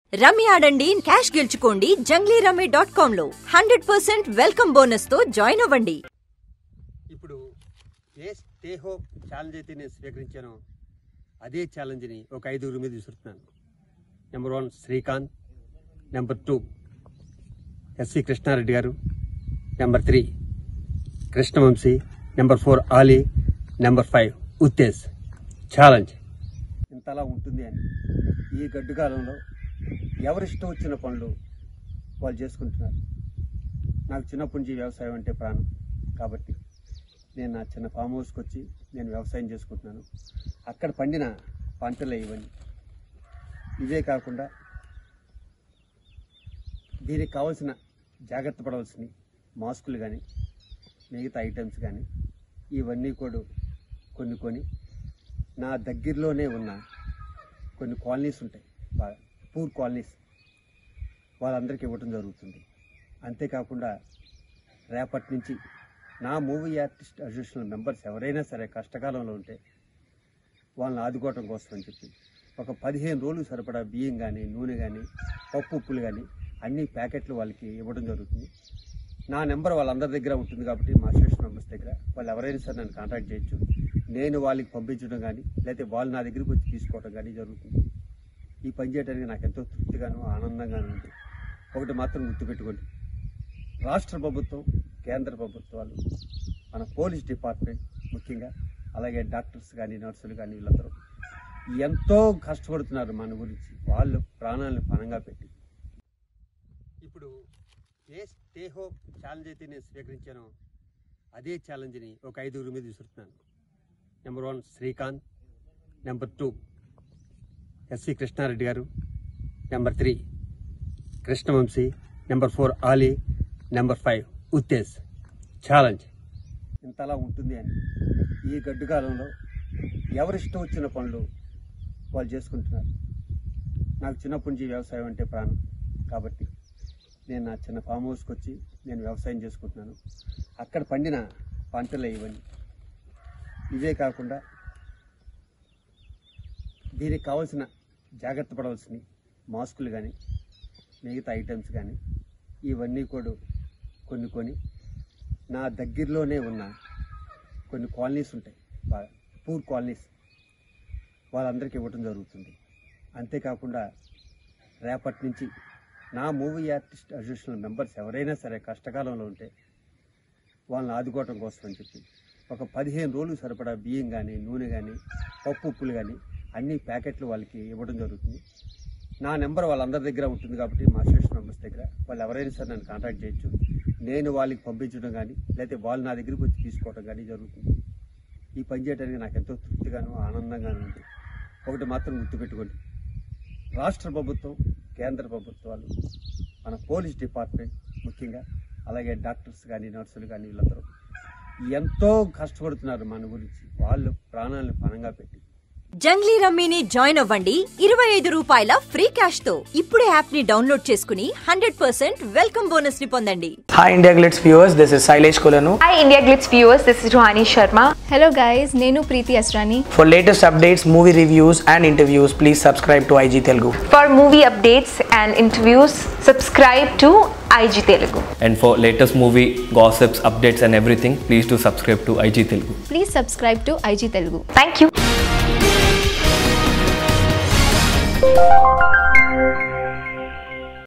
రమ్మి ఆడండి cash గెలుచుకోండి junglyrummy.com లో 100% welcome bonus తో జాయిన్ అవ్వండి. ఇప్పుడు ఏ స్టే హోమ్ ఛాలెంజ్ అయితే నేను స్వీకరించానో అదే ఛాలెంజ్ని ఒక 5 మీద విసురుతున్నాను. Number 1 Srikanth, number 2 S V Krishna Reddy గారు, number 3 Krishna Vamsi, number 4 Ali, number 5 Uttej. Challenge ఇంతలా ఉంటుంది అని ఈ గడ్డు కాలంలో ఎవరిష్టం వచ్చిన పనులు వాళ్ళు చేసుకుంటున్నారు. నాకు చిన్నప్పటి నుంచి వ్యవసాయం అంటే ప్రాణం కాబట్టి నేను నా చిన్న ఫామ్ హౌస్కి వచ్చి నేను వ్యవసాయం చేసుకుంటున్నాను. అక్కడ పండిన పంటలే ఇవన్నీ. ఇవే కాకుండా దీనికి కావాల్సిన జాగ్రత్త పడవలసినవి మాస్కులు కానీ మిగతా ఐటమ్స్ కానీ ఇవన్నీ కూడా కొన్ని నా దగ్గరలోనే ఉన్న కొన్ని కాలనీస్ ఉంటాయి, బాగా పూర్ కాలనీస్, వాళ్ళందరికీ ఇవ్వటం జరుగుతుంది. అంతేకాకుండా రేపటి నుంచి నా మూవీ ఆర్టిస్ట్ అసోసియేషన్ మెంబర్స్ ఎవరైనా సరే కష్టకాలంలో ఉంటే వాళ్ళని ఆదుకోవటం కోసం అని చెప్పి ఒక 15 రోజులు సరిపడా బియ్యం కానీ నూనె కానీ పప్పు ఉప్పులు కానీ అన్ని ప్యాకెట్లు వాళ్ళకి ఇవ్వడం జరుగుతుంది. నా నెంబర్ వాళ్ళందరి దగ్గర ఉంటుంది కాబట్టి మా అసోసియేషన్ మెంబర్స్ దగ్గర వాళ్ళు ఎవరైనా సరే నన్ను కాంటాక్ట్ చేయొచ్చు. నేను వాళ్ళకి పంపించడం కానీ లేకపోతే వాళ్ళు నా దగ్గరికి వచ్చి తీసుకోవడం కానీ జరుగుతుంది. ఈ పని చేయడానికి నాకు ఎంతో తృప్తిగాను ఆనందంగాను ఉంది. ఒకటి మాత్రం గుర్తుపెట్టుకోండి, రాష్ట్ర ప్రభుత్వం, కేంద్ర ప్రభుత్వాలు, మన పోలీస్ డిపార్ట్మెంట్ ముఖ్యంగా, అలాగే డాక్టర్స్ కానీ నర్సులు కానీ వీళ్ళందరూ ఎంతో కష్టపడుతున్నారు మన గురించి. వాళ్ళు ప్రాణాలను పణంగా పెట్టి ఇప్పుడు ఏ స్టే హోమ్ ఛాలెంజ్ అయితే నేను స్వీకరించానో అదే ఛాలెంజ్ని ఒక 5 మీద విసురుతున్నాను. Number 1 Srikanth, number 2 S V Krishna Reddy గారు, number 3 Krishna Vamsi, number 4 Ali, number 5 Uttej. Challenge ఇంతలా ఉంటుంది అని ఈ గడ్డు కాలంలో ఎవరిష్టం వచ్చిన పనులు వాళ్ళు చేసుకుంటున్నారు. నాకు చిన్నప్పటి నుంచి వ్యవసాయం అంటే ప్రాణం కాబట్టి నేను నా చిన్న ఫామ్ హౌస్కి వచ్చి నేను వ్యవసాయం చేసుకుంటున్నాను. అక్కడ పండిన పంటలే ఇవన్నీ. ఇవే కాకుండా దీనికి కావాల్సిన జాగ్రత్త పడవలసినవి మాస్కులు కానీ మిగతా ఐటమ్స్ కానీ ఇవన్నీ కూడా కొన్ని నా దగ్గరలోనే ఉన్న కొన్ని కాలనీస్ ఉంటాయి, బాగా పూర్ కాలనీస్, వాళ్ళందరికీ ఇవ్వటం జరుగుతుంది. అంతేకాకుండా రేపటి నుంచి నా మూవీ ఆర్టిస్ట్ అసోసియేషన్ మెంబర్స్ ఎవరైనా సరే కష్టకాలంలో ఉంటే వాళ్ళని ఆదుకోవటం కోసం అని చెప్పి ఒక 15 రోజులు సరిపడా బియ్యం కానీ నూనె కానీ పప్పు ఉప్పులు కానీ అన్ని ప్యాకెట్లు వాళ్ళకి ఇవ్వడం జరుగుతుంది. నా నెంబర్ వాళ్ళందరి దగ్గర ఉంటుంది కాబట్టి మా అసోసియేషన్ మెంబర్స్ దగ్గర వాళ్ళు ఎవరైనా సరే నన్ను కాంటాక్ట్ చేయొచ్చు. నేను వాళ్ళకి పంపించడం కానీ లేకపోతే వాళ్ళు నా దగ్గరికి వచ్చి తీసుకోవడం కానీ జరుగుతుంది. ఈ పని చేయడానికి నాకు ఎంతో తృప్తిగాను ఆనందంగాను ఉంది. ఒకటి మాత్రం గుర్తుపెట్టుకోండి, రాష్ట్ర ప్రభుత్వం, కేంద్ర ప్రభుత్వాలు, మన పోలీస్ డిపార్ట్మెంట్ ముఖ్యంగా, అలాగే డాక్టర్స్ కానీ నర్సులు కానీ వీళ్ళందరూ ఎంతో కష్టపడుతున్నారు మన గురించి. వాళ్ళు ప్రాణాలను పణంగా పెట్టి జంగ్లీ రమ్మీని జాయిన్ అవ్వండి 25 రూపాయల ఫ్రీ క్యాష్ తో. ఇప్పుడే యాప్ ని డౌన్లోడ్ చేసుకుని 100% వెల్కమ్ బోనస్ ని పొందండి. Hi India Glitz viewers, this is Sailesh Kolanu. Hi India Glitz viewers, this is Rohani Sharma. Hello guys, Nenu Preeti Asrani. For latest updates, movie reviews and interviews, please subscribe to IG Telugu. For movie updates and interviews, subscribe to IG Telugu. And for latest movie gossips, updates and everything, please do subscribe to IG Telugu. Please subscribe to IG Telugu. Thank you.